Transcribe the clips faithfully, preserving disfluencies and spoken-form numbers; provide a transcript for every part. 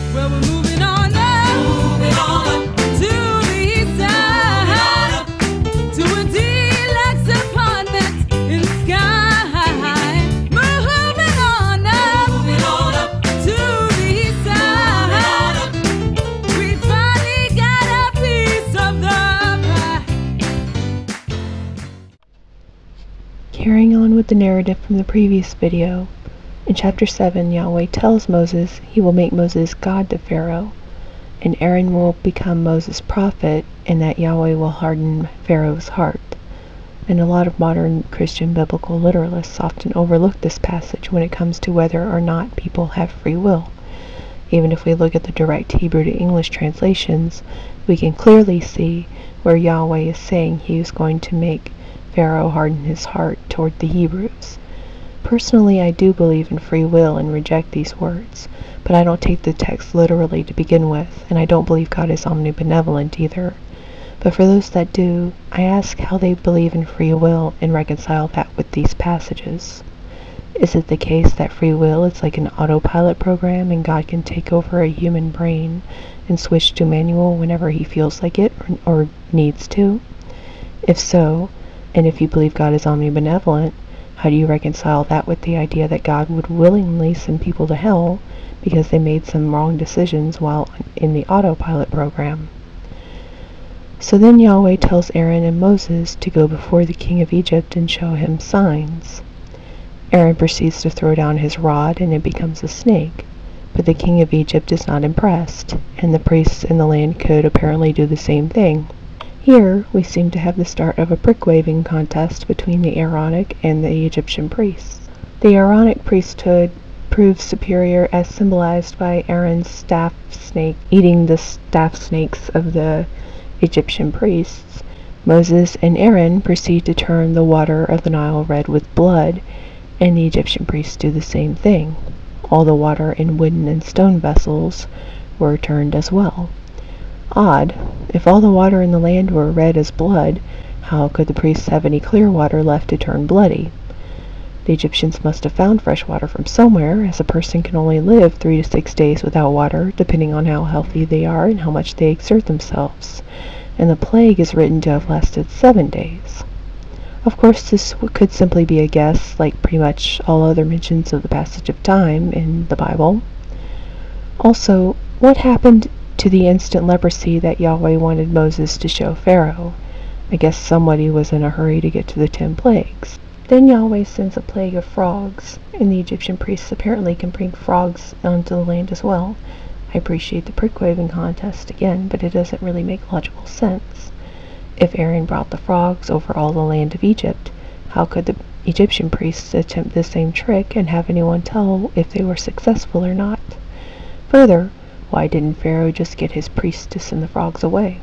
Well, we're moving on up, moving on up to the east side, to a deluxe apartment in the sky. Moving on up, moving on up to the east side. We finally got a piece of the pie. Carrying on with the narrative from the previous video, in chapter seven, Yahweh tells Moses he will make Moses God to Pharaoh, and Aaron will become Moses' prophet, and that Yahweh will harden Pharaoh's heart. And a lot of modern Christian biblical literalists often overlook this passage when it comes to whether or not people have free will. Even if we look at the direct Hebrew to English translations, we can clearly see where Yahweh is saying he is going to make Pharaoh harden his heart toward the Hebrews. Personally, I do believe in free will and reject these words, but I don't take the text literally to begin with, and I don't believe God is omnibenevolent either. But for those that do, I ask how they believe in free will and reconcile that with these passages. Is it the case that free will is like an autopilot program and God can take over a human brain and switch to manual whenever he feels like it or, or needs to? If so, and if you believe God is omnibenevolent, how do you reconcile that with the idea that God would willingly send people to hell because they made some wrong decisions while in the autopilot program? So then Yahweh tells Aaron and Moses to go before the king of Egypt and show him signs. Aaron proceeds to throw down his rod and it becomes a snake, but the king of Egypt is not impressed, and the priests in the land could apparently do the same thing. Here, we seem to have the start of a brick-waving contest between the Aaronic and the Egyptian priests. The Aaronic priesthood proves superior as symbolized by Aaron's staff snake eating the staff snakes of the Egyptian priests. Moses and Aaron proceed to turn the water of the Nile red with blood, and the Egyptian priests do the same thing. All the water in wooden and stone vessels were turned as well. Odd. If all the water in the land were red as blood, how could the priests have any clear water left to turn bloody? The Egyptians must have found fresh water from somewhere, as a person can only live three to six days without water, depending on how healthy they are and how much they exert themselves. And the plague is written to have lasted seven days. Of course, this could simply be a guess, like pretty much all other mentions of the passage of time in the Bible. Also, what happened to the instant leprosy that Yahweh wanted Moses to show Pharaoh? I guess somebody was in a hurry to get to the ten plagues. Then Yahweh sends a plague of frogs, and the Egyptian priests apparently can bring frogs onto the land as well. I appreciate the prick-waving contest again, but it doesn't really make logical sense. If Aaron brought the frogs over all the land of Egypt, how could the Egyptian priests attempt the same trick and have anyone tell if they were successful or not? Further, why didn't Pharaoh just get his priests to send the frogs away?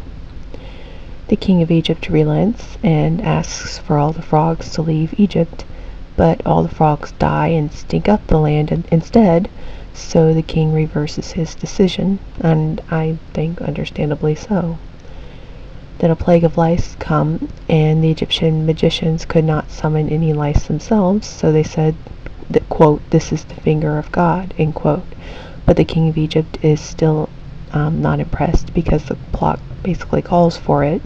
The king of Egypt relents and asks for all the frogs to leave Egypt, but all the frogs die and stink up the land in- instead, so the king reverses his decision, and I think understandably so. Then a plague of lice come, and the Egyptian magicians could not summon any lice themselves, so they said that, quote, "this is the finger of God," end quote. But the king of Egypt is still um, not impressed because the plot basically calls for it.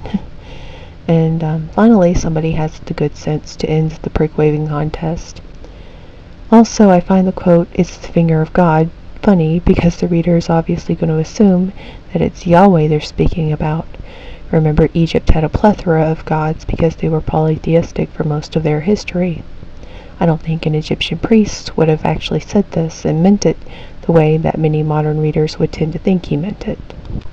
And um, finally, somebody has the good sense to end the prick-waving contest. Also, I find the quote, "it's the finger of God," funny because the reader is obviously going to assume that it's Yahweh they're speaking about. Remember, Egypt had a plethora of gods because they were polytheistic for most of their history. I don't think an Egyptian priest would have actually said this and meant it the way that many modern readers would tend to think he meant it.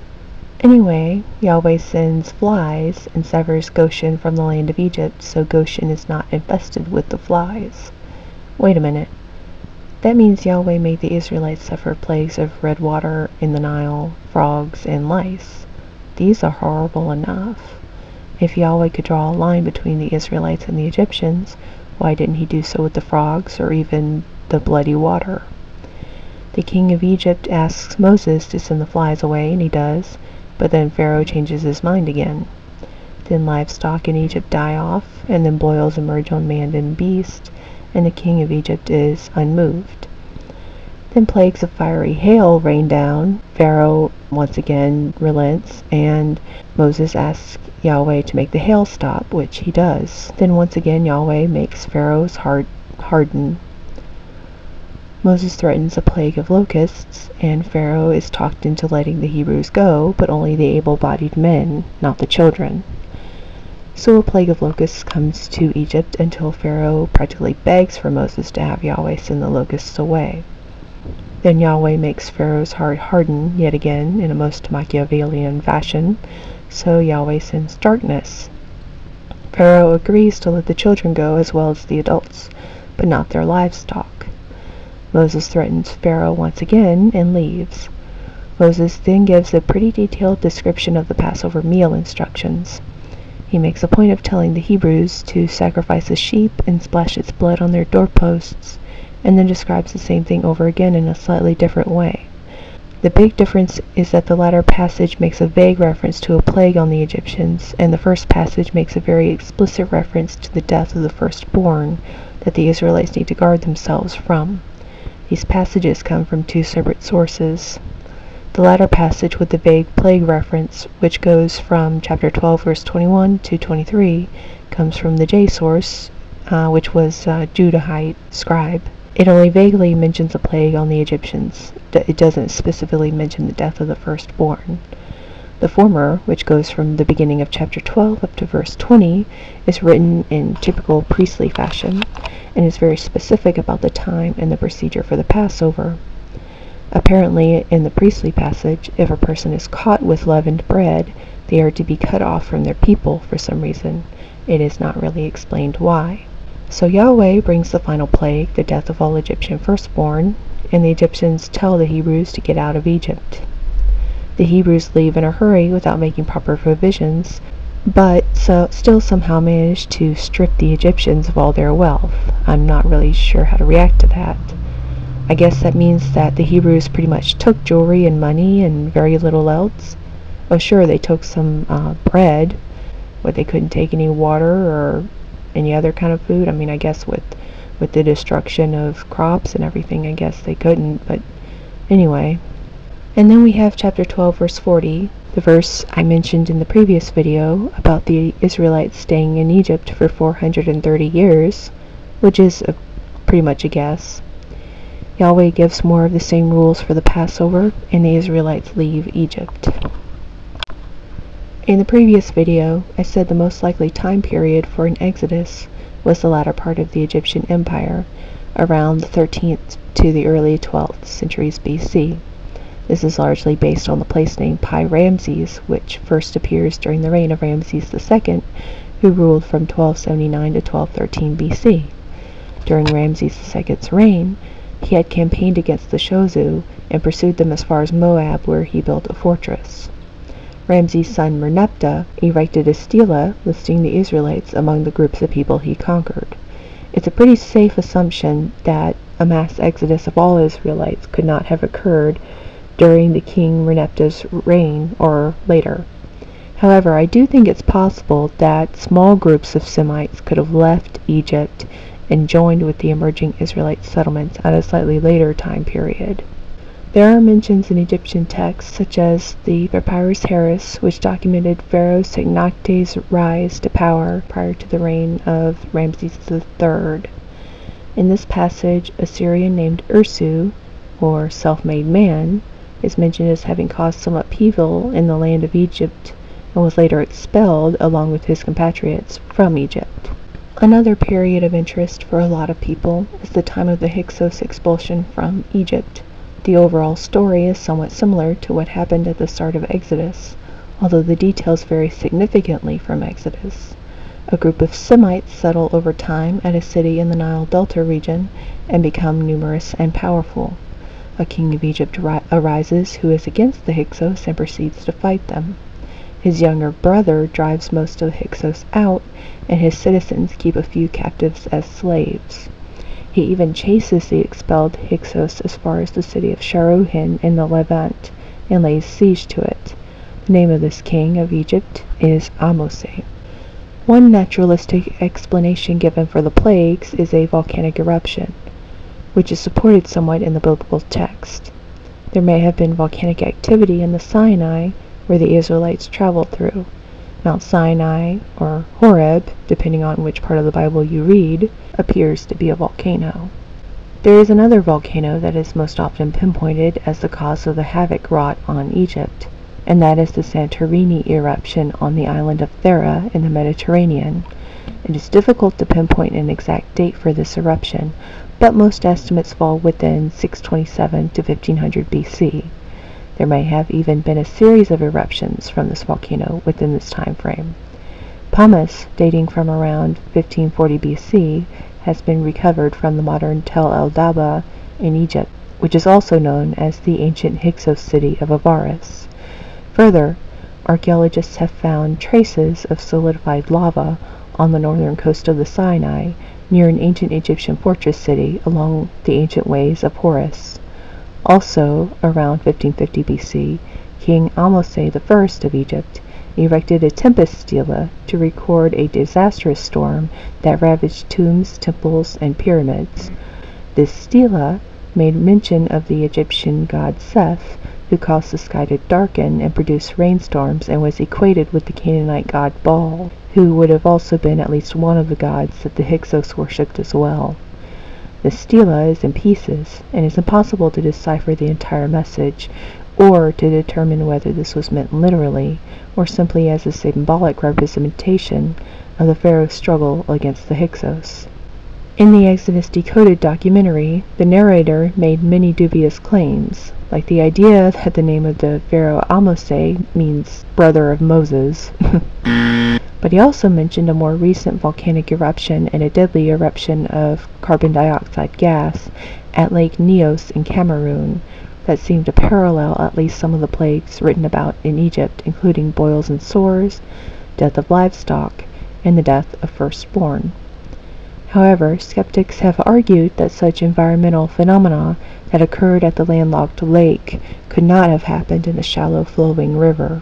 Anyway, Yahweh sends flies and severs Goshen from the land of Egypt, so Goshen is not infested with the flies. Wait a minute. That means Yahweh made the Israelites suffer plagues of red water in the Nile, frogs, and lice. These are horrible enough. If Yahweh could draw a line between the Israelites and the Egyptians, why didn't he do so with the frogs or even the bloody water? The king of Egypt asks Moses to send the flies away, and he does, but then Pharaoh changes his mind again. Then livestock in Egypt die off, and then boils emerge on man and beast, and the king of Egypt is unmoved. Then plagues of fiery hail rain down. Pharaoh once again relents, and Moses asks Yahweh to make the hail stop, which he does. Then once again Yahweh makes Pharaoh's heart harden. Moses threatens a plague of locusts, and Pharaoh is talked into letting the Hebrews go, but only the able-bodied men, not the children. So a plague of locusts comes to Egypt until Pharaoh practically begs for Moses to have Yahweh send the locusts away. Then Yahweh makes Pharaoh's heart harden yet again in a most Machiavellian fashion, so Yahweh sends darkness. Pharaoh agrees to let the children go as well as the adults, but not their livestock. Moses threatens Pharaoh once again and leaves. Moses then gives a pretty detailed description of the Passover meal instructions. He makes a point of telling the Hebrews to sacrifice a sheep and splash its blood on their doorposts, and then describes the same thing over again in a slightly different way. The big difference is that the latter passage makes a vague reference to a plague on the Egyptians, and the first passage makes a very explicit reference to the death of the firstborn that the Israelites need to guard themselves from. These passages come from two separate sources. The latter passage with the vague plague reference, which goes from chapter twelve verse twenty-one to twenty-three, comes from the J source, uh, which was a Judahite scribe. It only vaguely mentions a plague on the Egyptians. It doesn't specifically mention the death of the firstborn. The former, which goes from the beginning of chapter twelve up to verse twenty, is written in typical priestly fashion, and is very specific about the time and the procedure for the Passover. Apparently, in the priestly passage, if a person is caught with leavened bread, they are to be cut off from their people for some reason. It is not really explained why. So Yahweh brings the final plague, the death of all Egyptian firstborn, and the Egyptians tell the Hebrews to get out of Egypt. The Hebrews leave in a hurry without making proper provisions, but so still somehow manage to strip the Egyptians of all their wealth. I'm not really sure how to react to that. I guess that means that the Hebrews pretty much took jewelry and money and very little else. Oh sure, they took some uh, bread, but they couldn't take any water or any other kind of food. I mean, I guess with with the destruction of crops and everything, I guess they couldn't, but anyway. And then we have chapter twelve verse forty, the verse I mentioned in the previous video about the Israelites staying in Egypt for four hundred thirty years, which is a, pretty much a guess. Yahweh gives more of the same rules for the Passover, and the Israelites leave Egypt. In the previous video, I said the most likely time period for an exodus was the latter part of the Egyptian Empire, around the thirteenth to the early twelfth centuries B C. This is largely based on the place name Pi-Ramses, which first appears during the reign of Ramses the Second, who ruled from twelve seventy-nine to twelve thirteen B C. During Ramses the Second's reign, he had campaigned against the Shozu and pursued them as far as Moab, where he built a fortress. Ramses' son Merneptah erected a stela listing the Israelites among the groups of people he conquered. It's a pretty safe assumption that a mass exodus of all Israelites could not have occurred during the king Merneptah's reign or later. However, I do think it's possible that small groups of Semites could have left Egypt and joined with the emerging Israelite settlements at a slightly later time period. There are mentions in Egyptian texts, such as the Papyrus Harris, which documented Pharaoh Senakte's rise to power prior to the reign of Ramses the Third. In this passage, a Syrian named Ursu, or self-made man, is mentioned as having caused some upheaval in the land of Egypt and was later expelled along with his compatriots from Egypt. Another period of interest for a lot of people is the time of the Hyksos expulsion from Egypt. The overall story is somewhat similar to what happened at the start of Exodus, although the details vary significantly from Exodus. A group of Semites settle over time at a city in the Nile Delta region and become numerous and powerful. A king of Egypt ri- arises who is against the Hyksos and proceeds to fight them. His younger brother drives most of the Hyksos out, and his citizens keep a few captives as slaves. He even chases the expelled Hyksos as far as the city of Sharuhin in the Levant and lays siege to it. The name of this king of Egypt is Ahmose. One naturalistic explanation given for the plagues is a volcanic eruption, which is supported somewhat in the biblical text. There may have been volcanic activity in the Sinai, where the Israelites traveled through. Mount Sinai, or Horeb, depending on which part of the Bible you read, appears to be a volcano. There is another volcano that is most often pinpointed as the cause of the havoc wrought on Egypt, and that is the Santorini eruption on the island of Thera in the Mediterranean. It is difficult to pinpoint an exact date for this eruption, but most estimates fall within six twenty-seven to fifteen hundred B C. There may have even been a series of eruptions from this volcano within this time frame. Pumice, dating from around fifteen forty B C, has been recovered from the modern Tel el-Dab'a in Egypt, which is also known as the ancient Hyksos city of Avaris. Further, archaeologists have found traces of solidified lava on the northern coast of the Sinai, near an ancient Egyptian fortress city along the ancient ways of Horus. Also, around fifteen fifty B C, King Ahmose the First of Egypt erected a tempest stela to record a disastrous storm that ravaged tombs, temples, and pyramids. This stela made mention of the Egyptian god Seth, who caused the sky to darken and produce rainstorms, and was equated with the Canaanite god Baal, who would have also been at least one of the gods that the Hyksos worshipped as well. The stela is in pieces, and it's impossible to decipher the entire message, or to determine whether this was meant literally, or simply as a symbolic representation of the Pharaoh's struggle against the Hyksos. In the Exodus Decoded documentary, the narrator made many dubious claims, like the idea that the name of the Pharaoh Ahmose means brother of Moses. But he also mentioned a more recent volcanic eruption and a deadly eruption of carbon dioxide gas at Lake Nyos in Cameroon that seemed to parallel at least some of the plagues written about in Egypt, including boils and sores, death of livestock, and the death of firstborn. However, skeptics have argued that such environmental phenomena that occurred at the landlocked lake could not have happened in a shallow flowing river.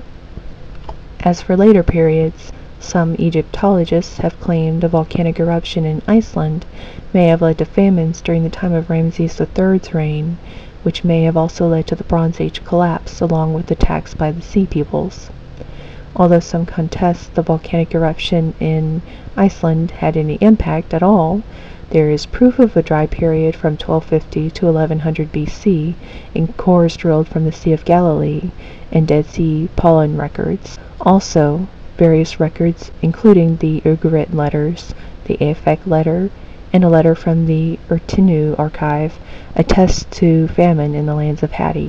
As for later periods, some Egyptologists have claimed a volcanic eruption in Iceland may have led to famines during the time of Ramses the Third's reign, which may have also led to the Bronze Age collapse along with attacks by the Sea Peoples. Although some contest the volcanic eruption in Iceland had any impact at all, there is proof of a dry period from twelve fifty to eleven hundred B C in cores drilled from the Sea of Galilee and Dead Sea pollen records. Also, various records, including the Ugarit letters, the Aphek letter, and a letter from the Urtinu archive, attest to famine in the lands of Hatti.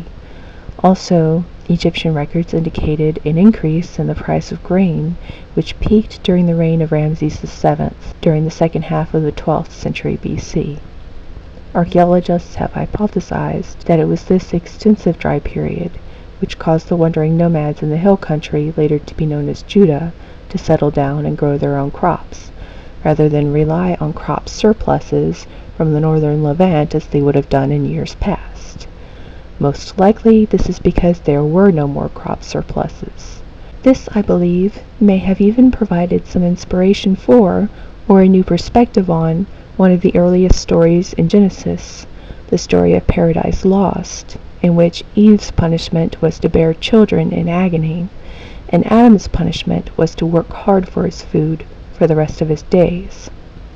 Also, Egyptian records indicated an increase in the price of grain, which peaked during the reign of Ramses the Seventh, during the second half of the twelfth century B C. Archaeologists have hypothesized that it was this extensive dry period which caused the wandering nomads in the hill country, later to be known as Judah, to settle down and grow their own crops, rather than rely on crop surpluses from the northern Levant as they would have done in years past. Most likely, this is because there were no more crop surpluses. This, I believe, may have even provided some inspiration for, or a new perspective on, one of the earliest stories in Genesis, the story of Paradise Lost, in which Eve's punishment was to bear children in agony, and Adam's punishment was to work hard for his food for the rest of his days.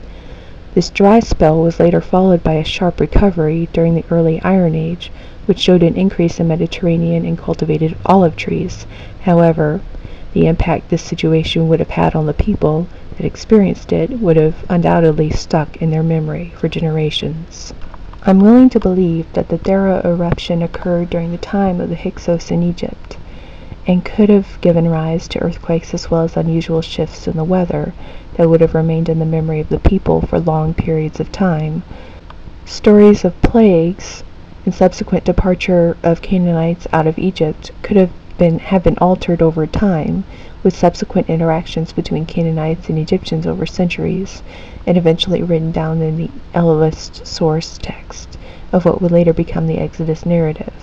This dry spell was later followed by a sharp recovery during the early Iron Age, which showed an increase in Mediterranean and cultivated olive trees. However, the impact this situation would have had on the people that experienced it would have undoubtedly stuck in their memory for generations. I'm willing to believe that the Thera eruption occurred during the time of the Hyksos in Egypt, and could have given rise to earthquakes as well as unusual shifts in the weather that would have remained in the memory of the people for long periods of time. Stories of plagues and subsequent departure of Canaanites out of Egypt could have been have been altered over time, with subsequent interactions between Canaanites and Egyptians over centuries, and eventually written down in the Ellavist source text of what would later become the Exodus narrative.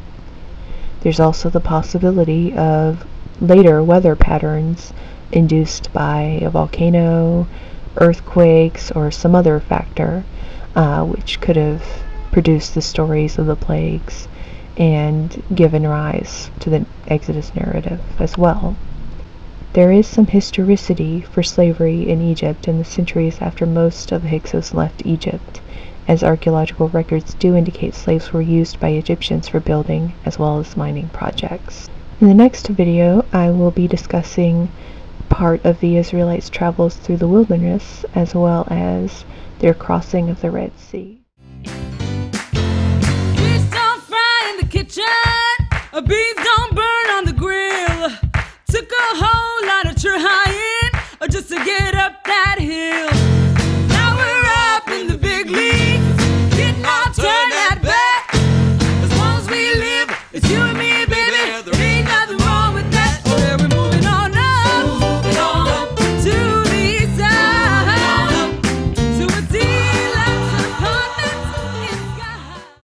There's also the possibility of later weather patterns induced by a volcano, earthquakes, or some other factor, uh, which could have produced the stories of the plagues and given rise to the Exodus narrative as well. There is some historicity for slavery in Egypt in the centuries after most of the Hyksos left Egypt, as archaeological records do indicate slaves were used by Egyptians for building as well as mining projects. In the next video, I will be discussing part of the Israelites' travels through the wilderness as well as their crossing of the Red Sea. Fish don't fry in the kitchen, beans